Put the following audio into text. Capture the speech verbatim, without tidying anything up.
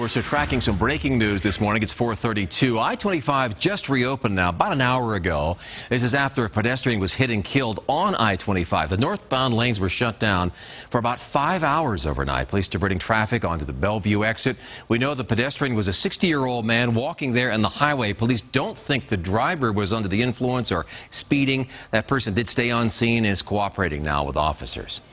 course, are tracking some breaking news this morning. It's four thirty-two. I twenty-five just reopened now, about an hour ago. This is after a pedestrian was hit and killed on I twenty-five. The northbound lanes were shut down for about five hours overnight. Police diverting traffic onto the Bellevue exit. We know the pedestrian was a sixty-year-old man walking there on the highway. Police don't think the driver was under the influence or speeding. That person did stay on scene and is cooperating now with officers.